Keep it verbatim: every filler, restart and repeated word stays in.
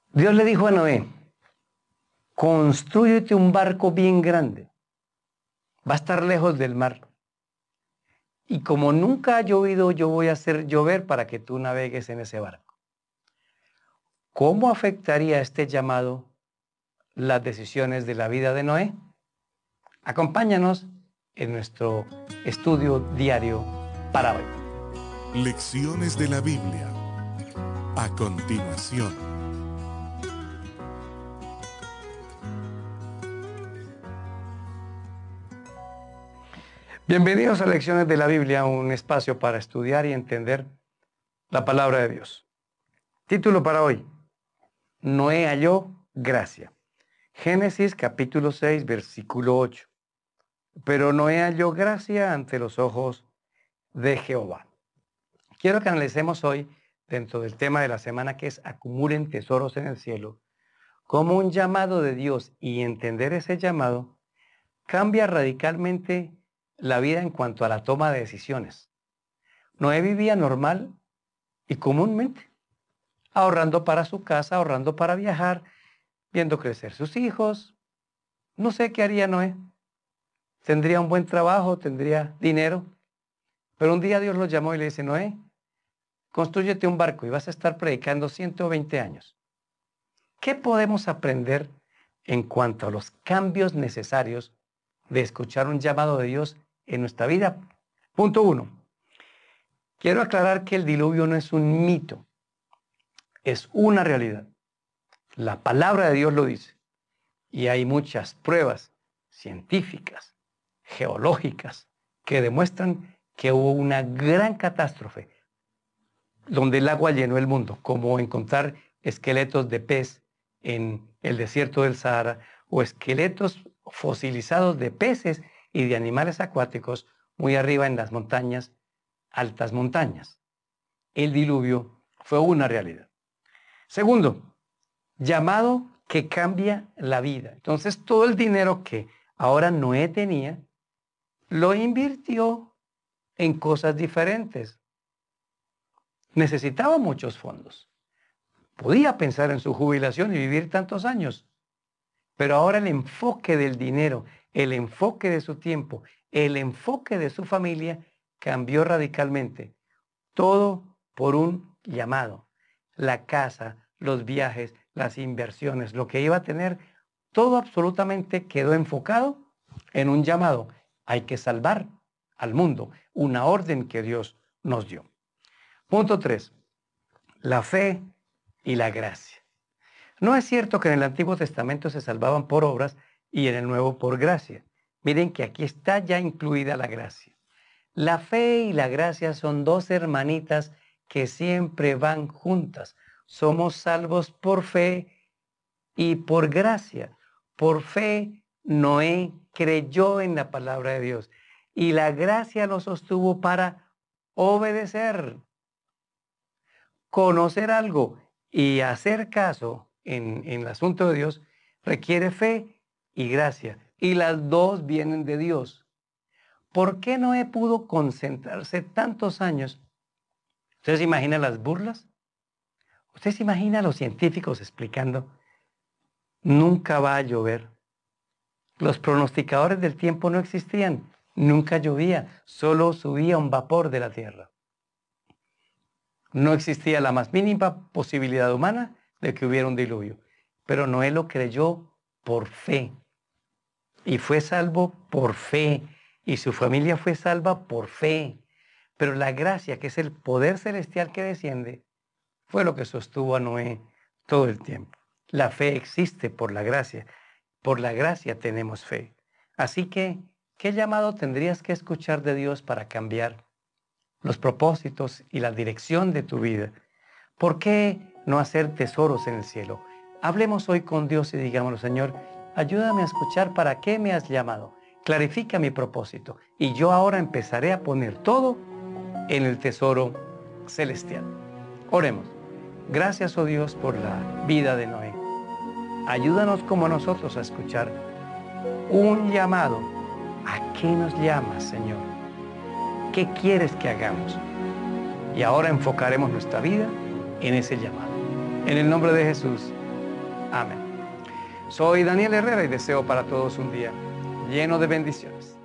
Dios le dijo a Noé, constrúyete un barco bien grande, va a estar lejos del mar. Y como nunca ha llovido, yo voy a hacer llover para que tú navegues en ese barco. ¿Cómo afectaría este llamado las decisiones de la vida de Noé? Acompáñanos en nuestro estudio diario para hoy. Lecciones de la Biblia. A continuación. Bienvenidos a Lecciones de la Biblia, un espacio para estudiar y entender la palabra de Dios. Título para hoy: Noé halló gracia. Génesis capítulo seis, versículo ocho. Pero Noé halló gracia ante los ojos de Jehová. Quiero que analicemos hoy, dentro del tema de la semana, que es acumulen tesoros en el cielo, como un llamado de Dios, y entender ese llamado cambia radicalmente la vida en cuanto a la toma de decisiones. Noé vivía normal y comúnmente, ahorrando para su casa, ahorrando para viajar, viendo crecer sus hijos. No sé qué haría Noé. Tendría un buen trabajo, tendría dinero. Pero un día Dios lo llamó y le dice: Noé, constrúyete un barco y vas a estar predicando ciento veinte años. ¿Qué podemos aprender en cuanto a los cambios necesarios de escuchar un llamado de Dios en nuestra vida? Punto uno. Quiero aclarar que el diluvio no es un mito, es una realidad. La palabra de Dios lo dice. Y hay muchas pruebas científicas, geológicas, que demuestran que hubo una gran catástrofe donde el agua llenó el mundo, como encontrar esqueletos de pez en el desierto del Sahara o esqueletos fosilizados de peces y de animales acuáticos muy arriba en las montañas, altas montañas. El diluvio fue una realidad. Segundo, llamado que cambia la vida. Entonces, todo el dinero que ahora Noé tenía, lo invirtió en cosas diferentes. Necesitaba muchos fondos. Podía pensar en su jubilación y vivir tantos años. Pero ahora el enfoque del dinero, el enfoque de su tiempo, el enfoque de su familia cambió radicalmente. Todo por un llamado. La casa, los viajes, las inversiones, lo que iba a tener, todo absolutamente quedó enfocado en un llamado. Hay que salvar al mundo, una orden que Dios nos dio. Punto tres. La fe y la gracia. No es cierto que en el Antiguo Testamento se salvaban por obras y en el Nuevo por gracia. Miren que aquí está ya incluida la gracia. La fe y la gracia son dos hermanitas que siempre van juntas. Somos salvos por fe y por gracia. Por fe, Noé creyó en la palabra de Dios y la gracia lo sostuvo para obedecer. Conocer algo y hacer caso en, en el asunto de Dios requiere fe y gracia, y las dos vienen de Dios. ¿Por qué Noé pudo concentrarse tantos años? ¿Usted se imagina las burlas? ¿Usted se imagina a los científicos explicando: nunca va a llover? Los pronosticadores del tiempo no existían, nunca llovía, solo subía un vapor de la tierra. No existía la más mínima posibilidad humana de que hubiera un diluvio. Pero Noé lo creyó por fe. Y fue salvo por fe. Y su familia fue salva por fe. Pero la gracia, que es el poder celestial que desciende, fue lo que sostuvo a Noé todo el tiempo. La fe existe por la gracia. Por la gracia tenemos fe. Así que, ¿qué llamado tendrías que escuchar de Dios para cambiar los propósitos y la dirección de tu vida? ¿Por qué no hacer tesoros en el cielo? Hablemos hoy con Dios y digámoslo: Señor, ayúdame a escuchar para qué me has llamado. Clarifica mi propósito y yo ahora empezaré a poner todo en el tesoro celestial. Oremos. Gracias, oh Dios, por la vida de Noé. Ayúdanos como nosotros a escuchar un llamado. ¿A qué nos llamas, Señor? ¿Qué quieres que hagamos? Y ahora enfocaremos nuestra vida en ese llamado. En el nombre de Jesús. Amén. Soy Daniel Herrera y deseo para todos un día lleno de bendiciones.